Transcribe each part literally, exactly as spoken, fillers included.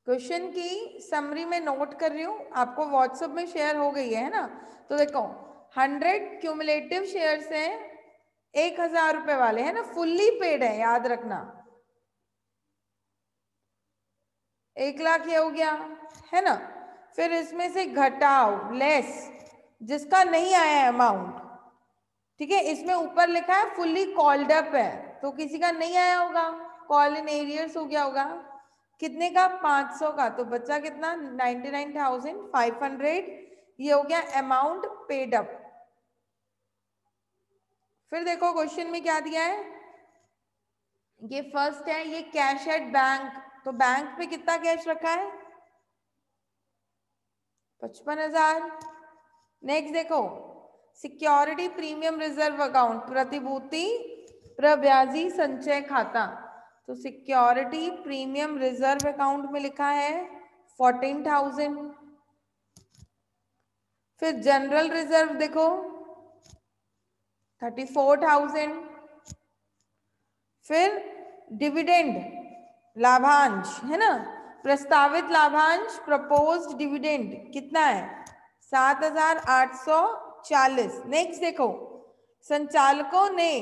Question की summary में note कर रही हूँ, आपको व्हाट्सएप में शेयर हो गई है ना। तो देखो हंड्रेड क्यूमुलेटिव शेयर्स हैं, एक हजार रुपए वाले है ना, फुल्ली पेड है, याद रखना। एक लाख ये हो गया है ना। फिर इसमें से घटाओ लेस जिसका नहीं आया अमाउंट, ठीक है। इसमें ऊपर लिखा है फुल्ली कॉल्ड अप है, तो किसी का नहीं आया होगा, कॉल इन एरियर्स हो गया होगा। कितने का? पाँच सौ का, तो बच्चा कितना? Ninety nine thousand five hundred. ये हो गया अमाउंट पेड अप। फिर देखो क्वेश्चन में क्या दिया है, ये फर्स्ट है, ये कैश एट बैंक, तो बैंक पे कितना कैश रखा है? पचपन हजार। नेक्स्ट देखो सिक्योरिटी प्रीमियम रिजर्व अकाउंट, प्रतिभूति प्रब्याजी संचय खाता, तो सिक्योरिटी प्रीमियम रिजर्व अकाउंट में लिखा है फोर्टीन थाउजेंड। फिर जनरल रिजर्व देखो थर्टी फोर थाउजेंड। फिर डिविडेंड लाभांश है ना, प्रस्तावित लाभांश प्रपोज्ड डिविडेंड कितना है? सात हजार आठ सौ चालीस। नेक्स्ट देखो संचालकों ने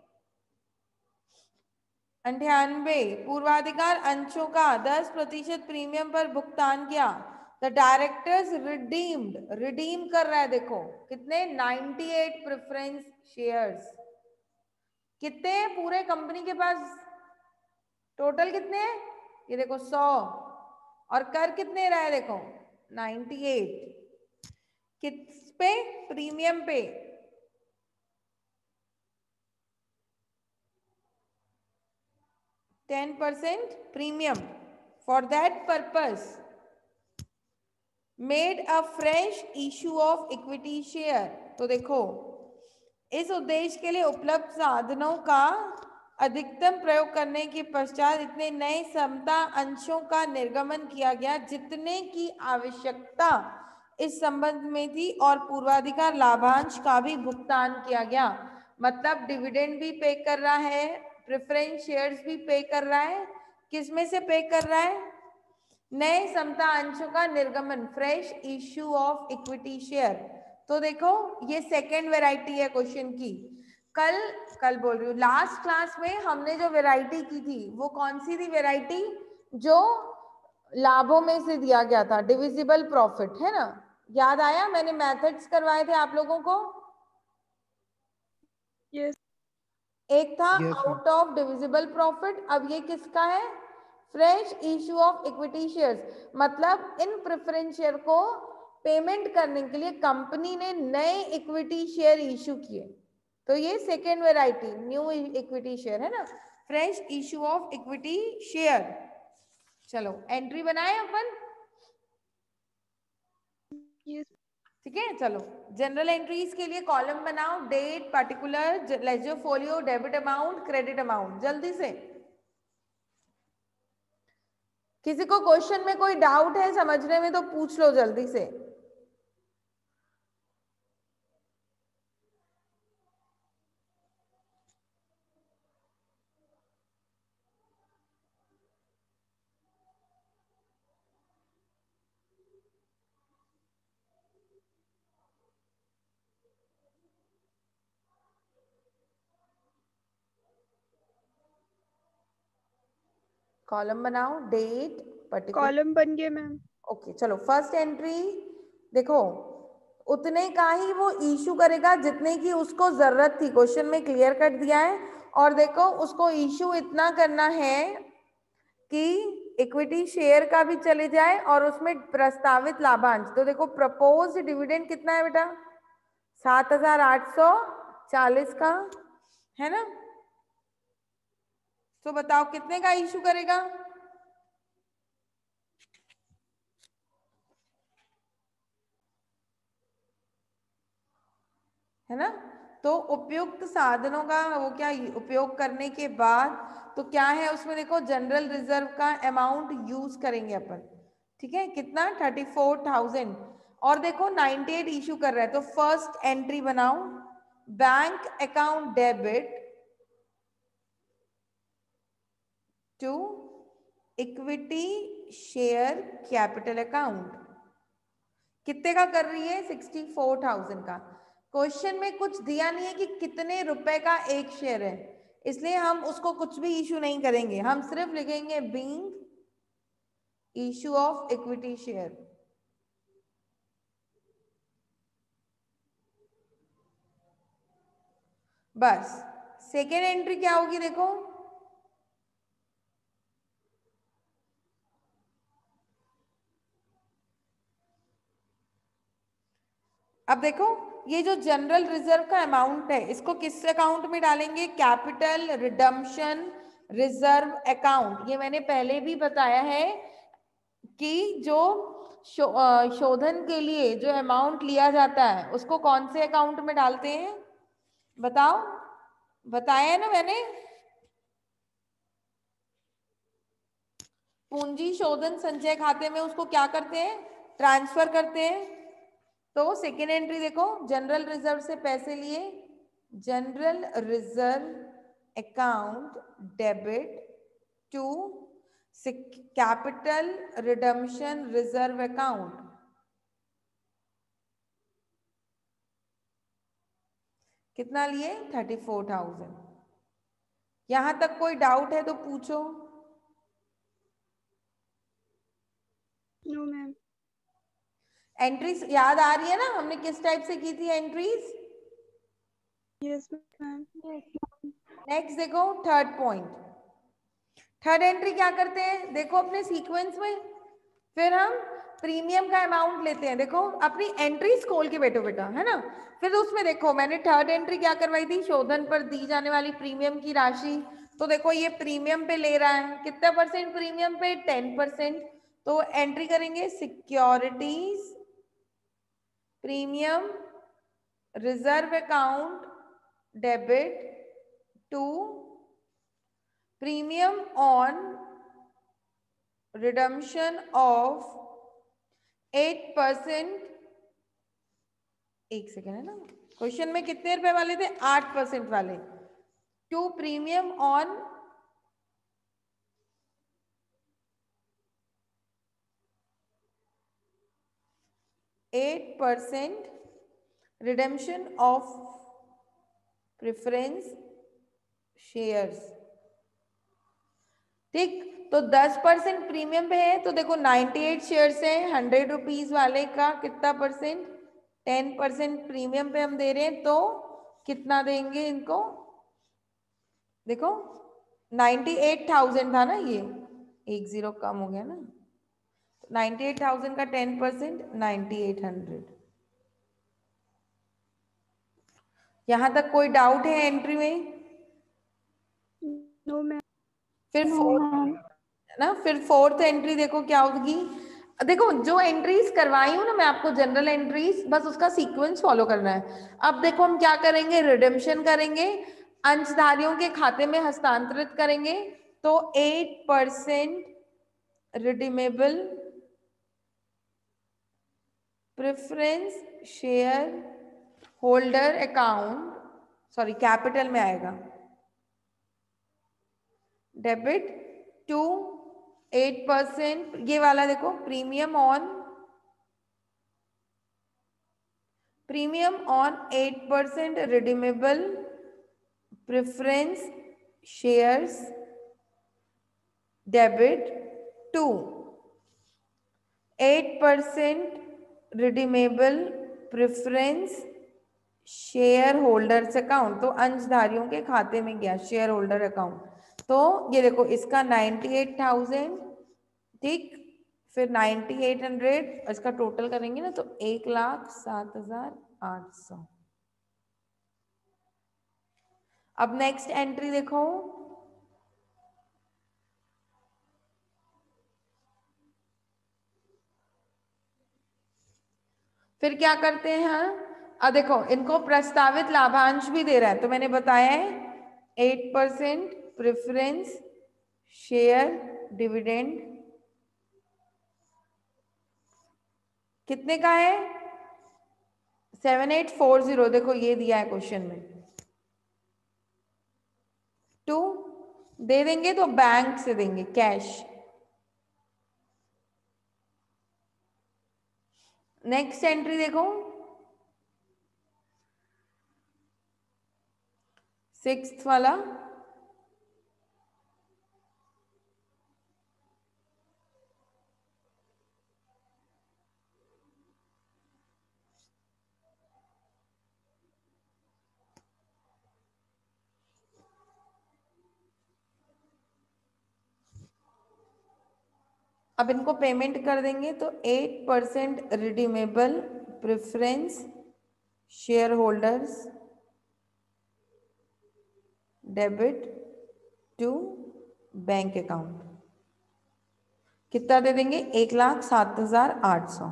अंठानवे पूर्वाधिकार अंशों का दस प्रतिशत प्रीमियम पर भुगतान किया। द डायरेक्टर्स रिडीम्ड, रिडीम कर रहा है देखो कितने? अट्ठानवे प्रेफरेंस शेयर्स। कितने हैं पूरे कंपनी के पास? टोटल कितने हैं? ये देखो सौ, और कर कितने रहा है देखो अट्ठानवे। किस पे? प्रीमियम पे। Ten percent premium. For that purpose made a fresh issue of equity share, तो देखो इस उद्देश्य के लिए उपलब्ध साधनों का अधिकतम प्रयोग करने के पश्चात इतने नए समता अंशों का निर्गमन किया गया जितने की आवश्यकता इस संबंध में थी, और पूर्वाधिकार लाभांश का भी भुगतान किया गया। मतलब डिविडेंड भी पे कर रहा है, प्रेफरेंस शेयर्स भी पे कर रहा है। किस में से पे कर रहा है? नए समता अंशों का निर्गमन, fresh issue of equity share. तो देखो ये सेकेंड वेराइटी है क्वेश्चन की। कल कल बोल रही हूँ लास्ट क्लास में हमने जो वेराइटी की थी वो कौन सी थी वेराइटी? जो लाभों में से दिया गया था, डिविजिबल प्रॉफिट, है ना। याद आया? मैंने मेथड्स करवाए थे आप लोगों को। yes. एक था yes, out of divisible profit, अब ये किसका है? Fresh issue of equity shares. मतलब इन प्रेफरेंस शेयर को पेमेंट करने के लिए कंपनी ने नए इक्विटी शेयर इश्यू किए, तो ये second variety new equity share है ना, fresh issue of equity share. चलो एंट्री बनाए अपन, yes. ठीक है। चलो जनरल एंट्रीज के लिए कॉलम बनाओ, date, particular, ledger folio, debit amount, credit amount. जल्दी से, किसी को क्वेश्चन में कोई डाउट है समझने में तो पूछ लो जल्दी से। कॉलम बनाओ, डेट, पर्टिकुलर। कॉलम बन गए मैम। ओके चलो फर्स्ट एंट्री देखो, उतने का ही वो इशू करेगा जितने की उसको जरूरत थी, क्वेश्चन में क्लियर कट दिया है। और देखो उसको इशू इतना करना है कि इक्विटी शेयर का भी चले जाए और उसमें प्रस्तावित लाभांश। तो देखो प्रपोज डिविडेंड कितना है बेटा? सात हजार आठ सौ चालीस का, है ना। तो बताओ कितने का इशू करेगा? है ना। तो उपयुक्त साधनों का वो क्या उपयोग करने के बाद तो क्या है उसमें देखो जनरल रिजर्व का अमाउंट यूज करेंगे अपन, ठीक है। कितना? Thirty four thousand. और देखो नाइन्टी एट इशू कर रहा है, तो फर्स्ट एंट्री बनाओ, bank account debit to equity share capital account. कितने का कर रही है? सिक्सटी फोर थाउजेंड का। क्वेश्चन में कुछ दिया नहीं है कि कितने रुपए का एक शेयर है, इसलिए हम उसको कुछ भी इशू नहीं करेंगे, हम सिर्फ लिखेंगे being issue of equity share. बस। सेकेंड एंट्री क्या होगी देखो, अब देखो ये जो जनरल रिजर्व का अमाउंट है इसको किस अकाउंट में डालेंगे? Capital redemption reserve account. ये मैंने पहले भी बताया है कि जो शो, शोधन के लिए जो अमाउंट लिया जाता है उसको कौन से अकाउंट में डालते हैं? बताओ, बताया है ना मैंने। पूंजी शोधन संचय खाते में उसको क्या करते हैं? ट्रांसफर करते हैं। तो सेकेंड एंट्री देखो, जनरल रिजर्व से पैसे लिए, general reserve account debit to capital redemption reserve account. कितना लिए? Thirty four thousand. यहां तक कोई डाउट है तो पूछो। No ma'am. एंट्रीज याद आ रही है ना, हमने किस टाइप से की थी एंट्रीज? Yes ma'am. नेक्स्ट देखो थर्ड पॉइंट। थर्ड एंट्री क्या करते हैं देखो अपने सीक्वेंस में, फिर हम प्रीमियम का अमाउंट लेते हैं। देखो अपनी एंट्रीज खोल के बैठो बेटा, है ना। फिर उसमें देखो मैंने थर्ड एंट्री क्या करवाई थी? शोधन पर दी जाने वाली प्रीमियम की राशि। तो देखो ये प्रीमियम पे ले रहा है, कितना परसेंट प्रीमियम पे? Ten percent. तो एंट्री करेंगे securities premium reserve account debit to premium on redemption of eight percent. एक सेकेंड, है ना, क्वेश्चन में कितने रुपए वाले थे? आठ परसेंट वाले। To premium on eight percent redemption of preference shares. ठीक, तो दस परसेंट प्रीमियम पे है, तो देखो नाइन्टी एट शेयर्स है हंड्रेड रुपीज वाले का कितना परसेंट? टेन परसेंट प्रीमियम पे हम दे रहे हैं, तो कितना देंगे इनको? देखो नाइन्टी एट थाउजेंड था ना, ये एक जीरो कम हो गया ना, नाइन्टी एट थाउजेंड का ten percent ninety eight hundred. यहां तक कोई डाउट है एंट्री में? No ma'am. फिर फोर्थ ना, फिर फोर्थ एंट्री देखो क्या होगी। देखो जो एंट्रीज करवाई हूं ना मैं आपको, जनरल एंट्रीज, बस उसका सीक्वेंस फॉलो करना है। अब देखो हम क्या करेंगे? रिडेम्पशन करेंगे, अंशधारियों के खाते में हस्तांतरित करेंगे। तो eight percent redeemable preference shareholder account, sorry capital में आएगा, डेबिट टू एट परसेंट ये वाला देखो premium on premium on eight percent redeemable preference shares debit to eight percent redeemable preference share holders account. तो अंशधारियों के खाते में गया शेयर होल्डर अकाउंट। तो ये देखो इसका नाइन्टी एट थाउजेंड, ठीक, फिर नाइन्टी एट हंड्रेड, इसका टोटल करेंगे ना तो एक लाख सात हजार आठ सौ। अब नेक्स्ट एंट्री देखो, फिर क्या करते हैं? हाँ, अब देखो इनको प्रस्तावित लाभांश भी दे रहा है, तो मैंने बताया है eight percent preference share dividend कितने का है? Seven eight four zero. देखो ये दिया है क्वेश्चन में, टू दे देंगे तो बैंक से देंगे कैश। नेक्स्ट एंट्री देखो, सिक्स्थ वाला, अब इनको पेमेंट कर देंगे तो eight percent redeemable preference share holders debit to bank account, कितना दे देंगे, एक लाख सात हजार आठ सौ।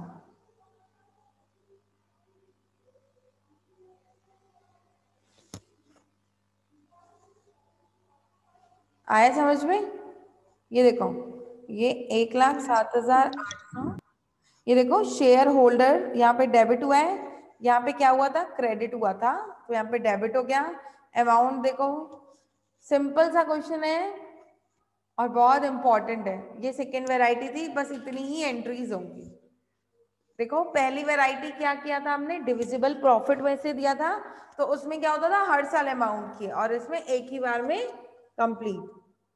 आया समझ में? ये देखो, ये एक लाख सात हजार आठ सौ, ये देखो शेयर होल्डर यहाँ पे डेबिट हुआ है, यहाँ पे क्या हुआ था, क्रेडिट हुआ था, तो यहाँ पे डेबिट हो गया। अमाउंट देखो, सिंपल सा क्वेश्चन है और बहुत इंपॉर्टेंट है। ये सेकेंड वेराइटी थी, बस इतनी ही एंट्रीज होंगी। देखो पहली वेराइटी क्या किया था हमने, डिविजिबल प्रॉफिट वैसे दिया था, तो उसमें क्या होता था, हर साल अमाउंट किया, और इसमें एक ही बार में कंप्लीट।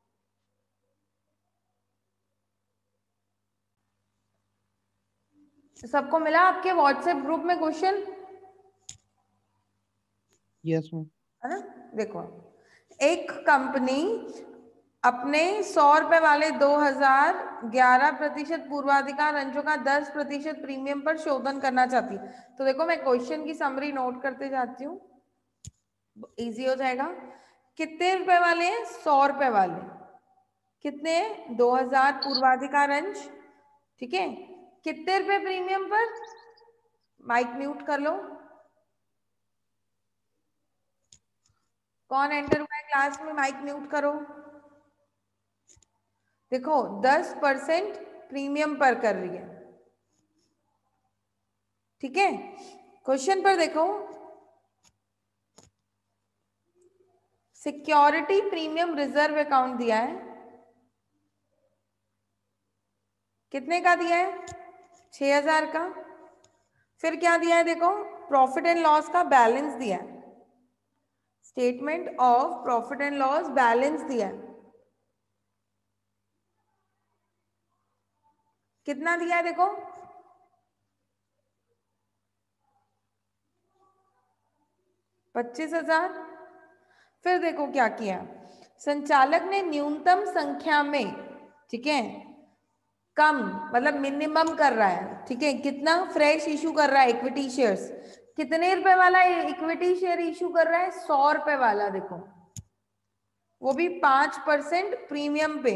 सबको मिला आपके व्हाट्सएप ग्रुप में क्वेश्चन? Yes ma'am. है ना? देखो, एक कंपनी अपने सौ रुपए वाले दो हजार ग्यारह प्रतिशत पूर्वाधिकार अंशों का दस प्रतिशत प्रीमियम पर शोधन करना चाहती है। तो देखो मैं क्वेश्चन की समरी नोट करते जाती हूँ, इजी हो जाएगा। कितने रुपए वाले हैं? सौ रुपए वाले। कितने? दो हजार पूर्वाधिकार अंश, ठीक है। कितने रुपए प्रीमियम पर? माइक म्यूट कर लो। कौन एंटर हुआ है क्लास में, माइक म्यूट करो। देखो दस परसेंट प्रीमियम पर कर रही है, ठीक है। क्वेश्चन पर देखो, सिक्योरिटी प्रीमियम रिजर्व अकाउंट दिया है, कितने का दिया है? छह हजार का। फिर क्या दिया है देखो, प्रॉफिट एंड लॉस का बैलेंस दिया है, statement of profit and loss balance दिया है, कितना दिया है देखो, पच्चीस हजार। फिर देखो क्या किया, संचालक ने न्यूनतम संख्या में, ठीक है, कम मतलब मिनिमम कर रहा है, ठीक है, कितना फ्रेश इशू कर रहा है इक्विटी शेयर्स, कितने रुपए वाला इक्विटी शेयर इशू कर रहा है? सौ रुपए वाला। देखो वो भी पांच परसेंट प्रीमियम पे।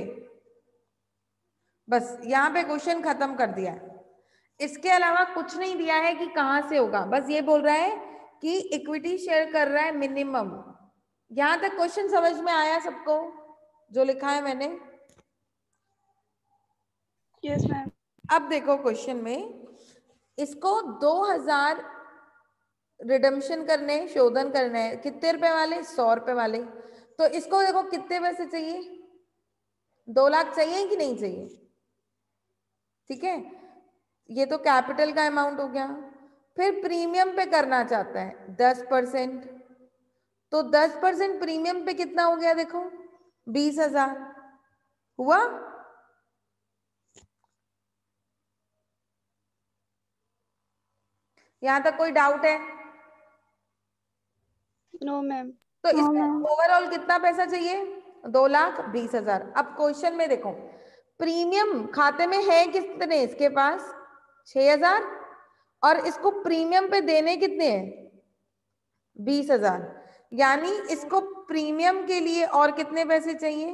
बस यहाँ पे क्वेश्चन खत्म कर दिया है। इसके अलावा कुछ नहीं दिया है कि कहां से होगा, बस ये बोल रहा है कि इक्विटी शेयर कर रहा है मिनिमम। यहां तक क्वेश्चन समझ में आया सबको जो लिखा है मैंने? Yes ma'am. अब देखो क्वेश्चन में, इसको दो हजार रिडम्पशन करने, शोधन करने हैं, कितने रुपए वाले? सौ रुपए वाले। तो इसको देखो कितने पैसे चाहिए, दो लाख चाहिए कि नहीं चाहिए, ठीक है। ये तो कैपिटल का अमाउंट हो गया। फिर प्रीमियम पे करना चाहता है दस परसेंट, तो दस परसेंट प्रीमियम पे कितना हो गया देखो, बीस हजार हुआ। यहां तक कोई डाउट है? No ma'am. तो इसमें ओवरऑल कितना पैसा चाहिए? दो लाख बीस हजार। अब क्वेश्चन में देखो, प्रीमियम खाते में है कितने इसके पास? छह हजार, और इसको प्रीमियम पे देने कितने हैं? बीस हजार। यानी इसको प्रीमियम के लिए और कितने पैसे चाहिए?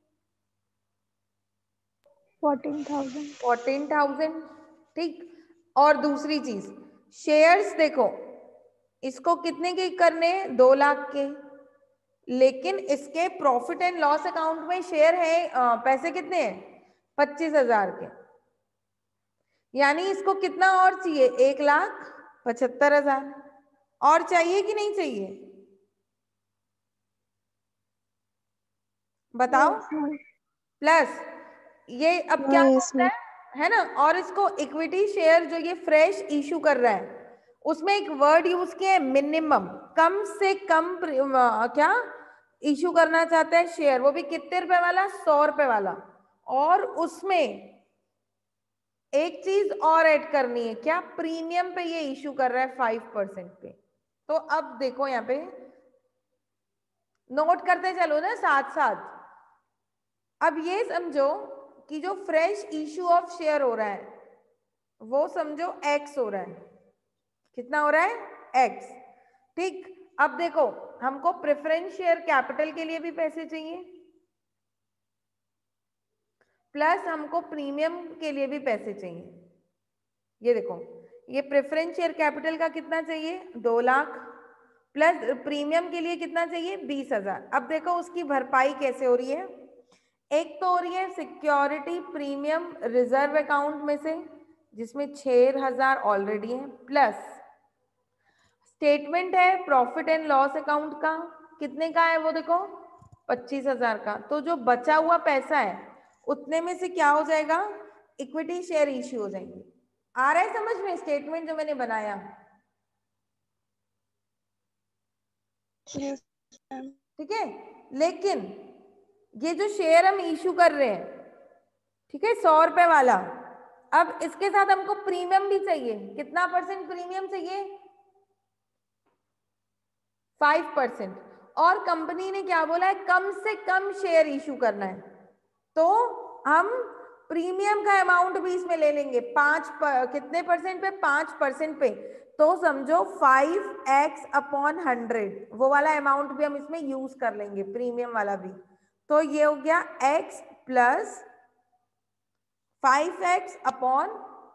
Fourteen thousand. फोर्टीन थाउजेंड, ठीक। और दूसरी चीज, शेयर्स देखो, इसको कितने के करने? दो लाख के, लेकिन इसके प्रॉफिट एंड लॉस अकाउंट में शेयर है, आ, पैसे कितने हैं? पच्चीस हजार के। यानी इसको कितना और चाहिए? एक लाख पचहत्तर हजार और चाहिए कि नहीं चाहिए, बताओ? प्लस ये अब क्या यस बोलता मैम। है, है ना, और इसको इक्विटी शेयर जो ये फ्रेश इशू कर रहा है उसमें एक वर्ड यूज किया है मिनिमम, कम से कम क्या इशू करना चाहते हैं शेयर, वो भी कितने रुपए वाला, सौ रुपए वाला। और उसमें एक चीज और ऐड करनी है, क्या, प्रीमियम पे ये इशू कर रहा है फाइव परसेंट पे। तो अब देखो यहाँ पे नोट करते चलो ना साथ साथ। अब ये समझो कि जो फ्रेश इशू ऑफ शेयर हो रहा है वो समझो एक्स हो रहा है, कितना हो रहा है, एक्स। ठीक, अब देखो हमको प्रेफरेंस शेयर कैपिटल के लिए भी पैसे चाहिए, प्लस हमको प्रीमियम के लिए भी पैसे चाहिए। ये देखो, ये प्रेफरेंस शेयर कैपिटल का कितना चाहिए, दो लाख, प्लस प्रीमियम के लिए कितना चाहिए, बीस हजार। अब देखो उसकी भरपाई कैसे हो रही है, एक तो हो रही है सिक्योरिटी प्रीमियम रिजर्व अकाउंट में से जिसमें छह हजार ऑलरेडी है, प्लस स्टेटमेंट है प्रॉफिट एंड लॉस अकाउंट का, कितने का है वो देखो, पच्चीस हजार का। तो जो बचा हुआ पैसा है उतने में से क्या हो जाएगा, इक्विटी शेयर इश्यू हो जाएंगे। आ रहा है समझ में स्टेटमेंट जो मैंने बनाया, Yes, ma'am. ठीक है। लेकिन ये जो शेयर हम इशू कर रहे हैं, ठीक है, सौ रुपए वाला, अब इसके साथ हमको प्रीमियम भी चाहिए, कितना परसेंट प्रीमियम चाहिए, फाइव परसेंट। और कंपनी ने क्या बोला है, कम से कम शेयर इशू करना है, तो हम प्रीमियम का अमाउंट भी इसमें ले लेंगे, पांच पर, कितने परसेंट पे, पांच परसेंट पे। तो समझो फाइव एक्स अपॉन हंड्रेड, वो वाला अमाउंट भी हम इसमें यूज कर लेंगे, प्रीमियम वाला भी। तो ये हो गया x plus five x upon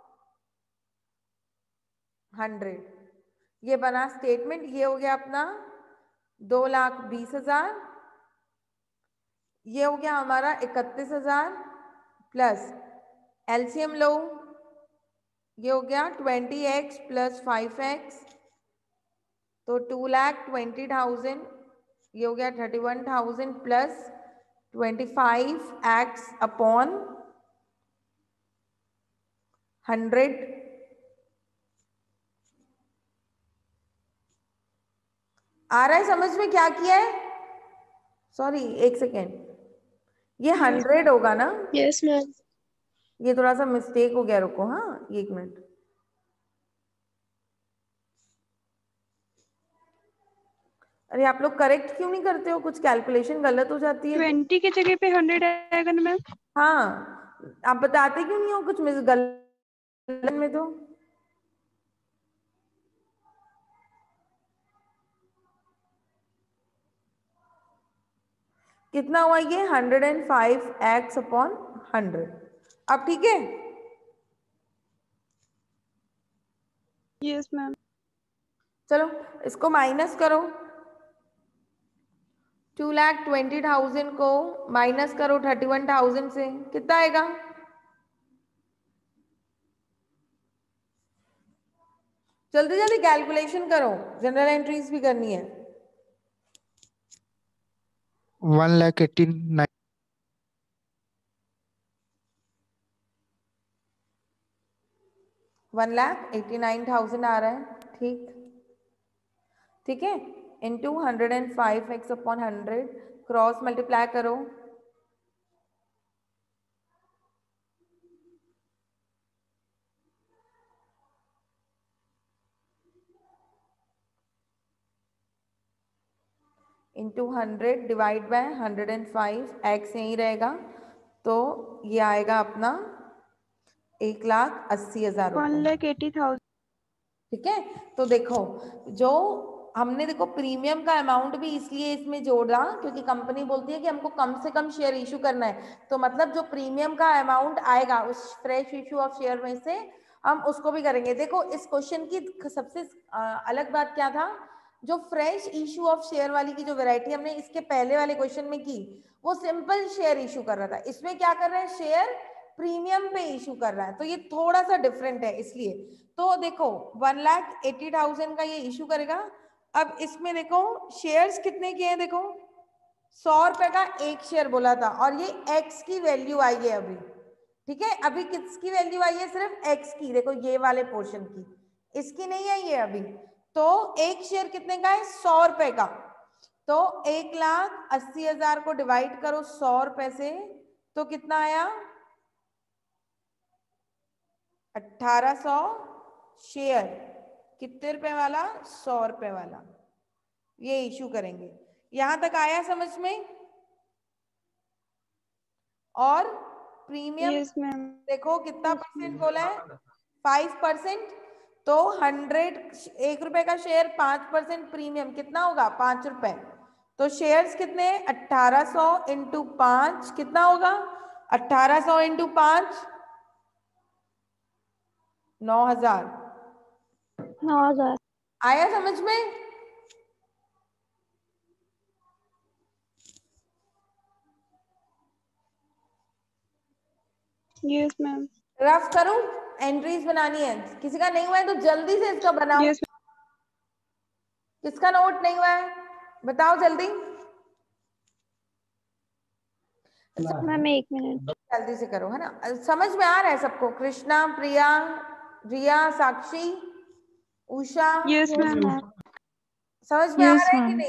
hundred, ये बना स्टेटमेंट। ये हो गया अपना दो लाख बीस हजार, ये हो गया हमारा इकतीस हजार, प्लस एलसीएम लो, ये हो गया twenty x plus five x, तो टू लाख ट्वेंटी थाउजेंड, ये हो गया thirty one thousand plus twenty five x upon hundred. आ रहा है समझ में क्या किया है, सॉरी एक सेकेंड, ये हंड्रेड होगा ना, Yes, ma'am. ये थोड़ा सा मिस्टेक हो गया, रुको हाँ एक मिनट। अरे आप लोग करेक्ट क्यों नहीं करते हो, कुछ कैलकुलेशन गलत हो जाती है तो। ट्वेंटी की जगह पे हंड्रेड आएगा ना मैम? हाँ, आप बताते क्यों नहीं हो कुछ मिस गलत में तो। कितना हुआ ये, hundred and five x upon hundred. अब ठीक है, Yes, ma'am. चलो इसको माइनस करो, टू लाख ट्वेंटी थाउजेंड को माइनस करो थर्टी वन थाउजेंड से, कितना आएगा, जल्दी जल्दी कैलकुलेशन करो, जनरल एंट्रीज भी करनी है। One lakh eighty nine one lakh eighty nine thousand आ रहा है, ठीक ठीक है, into hundred and five x upon hundred, cross multiply करो, into hundred divide by hundred and five, x यहीं रहेगा, तो ये आएगा अपना एक लाख अस्सी हजार वन रुपये, लाख एटी थाउजेंड। ठीक है। तो देखो जो हमने देखो प्रीमियम का अमाउंट भी इसलिए इसमें जोड़ा क्योंकि कंपनी बोलती है कि हमको कम से कम शेयर इशू करना है, तो मतलब जो प्रीमियम का अमाउंट आएगा उस फ्रेश इशू ऑफ शेयर में से हम उसको भी करेंगे। देखो इस क्वेश्चन की सबसे अलग बात क्या था, जो फ्रेश इशू ऑफ शेयर वाली की जो वैरायटी हमने इसके पहले वाले क्वेश्चन में की वो सिंपल शेयर इशू कर रहा था, इसमें क्या कर रहा है, शेयर प्रीमियम पे इशू कर रहा है, तो ये थोड़ा सा डिफरेंट है इसलिए। तो देखो वन लाख एट्टी थाउजेंड का ये इशू करेगा। अब इसमें देखो शेयर्स कितने के हैं, देखो सौ रुपए का एक शेयर बोला था और ये एक्स की वैल्यू आई है अभी, ठीक है, अभी किसकी वैल्यू आई है? सिर्फ एक्स की, देखो ये वाले पोर्शन की, इसकी नहीं आई है अभी। तो एक शेयर कितने का है? सौ रुपए का। तो एक लाख अस्सी हजार को डिवाइड करो सौ रुपए से, तो कितना आया? अठारह सौ शेयर। कितने रुपए वाला? सौ रुपए वाला। ये इशू करेंगे। यहां तक आया समझ में? और प्रीमियम यस मैम। देखो कितना परसेंट बोला है? Five percent. तो हंड्रेड, एक रुपए का शेयर, पांच परसेंट प्रीमियम, कितना होगा? पांच रुपए। तो शेयर्स कितने? अट्ठारह सौ इंटू पांच, कितना होगा? अट्ठारह सौ इंटू पांच, नौ हजार। नौ हजार। आया समझ में? Yes ma'am. रफ करूं? एंट्रीज बनानी है, किसी का नहीं हुआ है तो जल्दी से इसका बनाओ। यस किसका नोट नहीं हुआ है बताओ जल्दी। मैम, एक मिनट। जल्दी से करो, है ना? समझ में आ रहा है सबको? Krishna, Priya, Riya, Sakshi, Usha, yes ma'am. समझ में आ यस रहा है कि मैम। नहीं?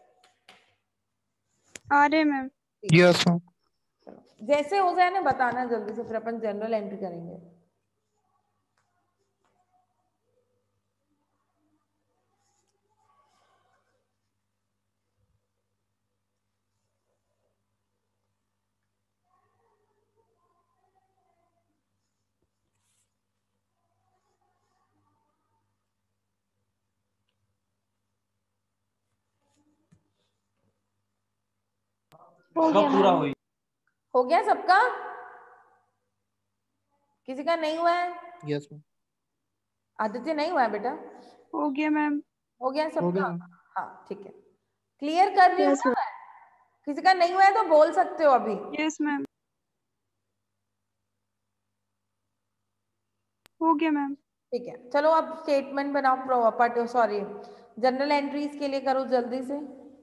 आ रहे मैम। Yes ma'am. जैसे हो जाए ना बताना जल्दी से, फिर अपन जनरल एंट्री करेंगे। हो गया मैम। हो गया सबका? किसी का नहीं हुआ है? Yes ma'am. आदित्य नहीं हुआ है बेटा? हो गया मैम। हो गया हो सबका? गया मैम। हाँ ठीक है, क्लियर कर रही हूँ यस ना मैं। किसी का नहीं हुआ है तो बोल सकते हो अभी। Yes ma'am. हो गया मैम। ठीक है, चलो अब स्टेटमेंट बनाओ, प्रॉपर्टी सॉरी जनरल एंट्रीज के लिए करो जल्दी से।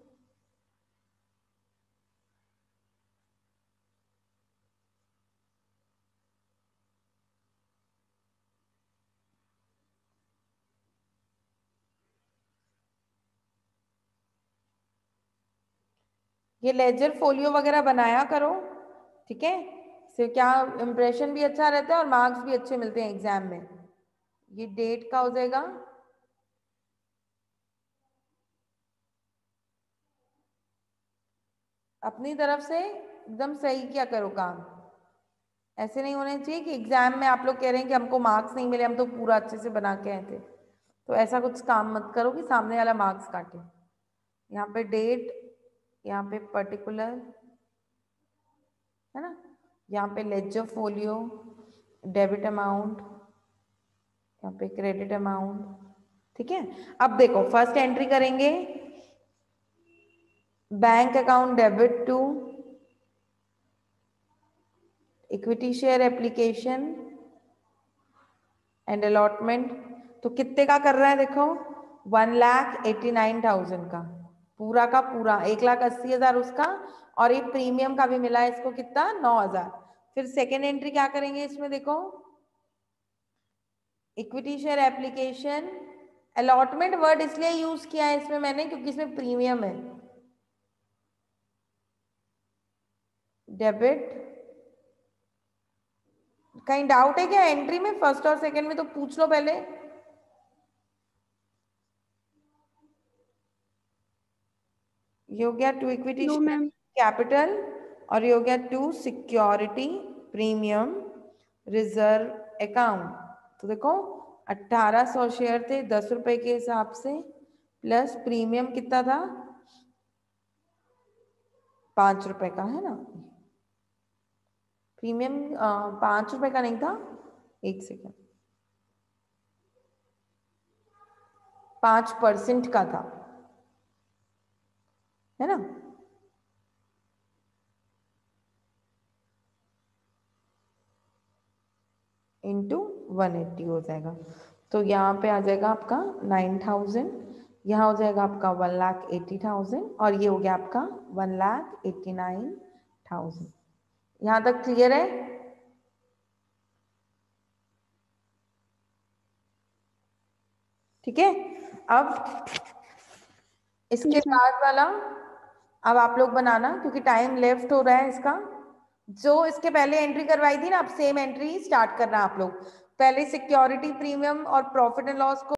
ये लेजर फोलियो वगैरह बनाया करो, ठीक है? इससे क्या इम्प्रेशन भी अच्छा रहता है और मार्क्स भी अच्छे मिलते हैं एग्जाम में। ये डेट का हो जाएगा, अपनी तरफ से एकदम सही क्या करो काम। ऐसे नहीं होने चाहिए कि एग्जाम में आप लोग कह रहे हैं कि हमको मार्क्स नहीं मिले, हम तो पूरा अच्छे से बना के आए थे। तो ऐसा कुछ काम मत करो कि सामने वाला मार्क्स काटे। यहाँ पे डेट, यहाँ पे पर्टिकुलर, है ना? यहाँ पे लेजर फोलियो, डेबिट अमाउंट, यहाँ पे क्रेडिट अमाउंट, ठीक है? अब देखो फर्स्ट एंट्री करेंगे, bank account debit to equity share application and allotment. तो कितने का कर रहा है देखो? One lakh eighty nine thousand का, पूरा का पूरा एक लाख अस्सी हजार उसका, और एक प्रीमियम का भी मिला है इसको, कितना? नौ हजार। फिर सेकेंड एंट्री क्या करेंगे इसमें देखो, equity share application, allotment word इसलिए यूज किया है इसमें मैंने क्योंकि इसमें प्रीमियम है। डेबिट, कहीं डाउट है क्या एंट्री में? फर्स्ट और सेकंड में तो पूछ लो पहले। ये हो गया to equity no ma'am. Capital, और ये हो गया to security premium reserve account. तो देखो अट्ठारह सौ शेयर थे दस रुपए के हिसाब से, प्लस प्रीमियम कितना था? पांच रुपए का, है ना? प्रीमियम पांच रुपए का नहीं था, एक सेकेंड, पांच परसेंट का था, है ना? इंटू वन एट्टी हो जाएगा। तो यहाँ पे आ जाएगा आपका नाइन थाउजेंड, यहाँ हो जाएगा आपका वन लाख एट्टी थाउजेंड, और ये हो गया आपका one lakh eighty nine thousand. यहाँ तक क्लियर है? ठीक है, अब इसके Yes, ma'am. बाद वाला अब आप लोग बनाना, क्योंकि टाइम लेफ्ट हो रहा है इसका। जो इसके पहले एंट्री करवाई थी ना, अब सेम एंट्री स्टार्ट करना आप लोग। पहले सिक्योरिटी प्रीमियम और प्रॉफिट एंड लॉस को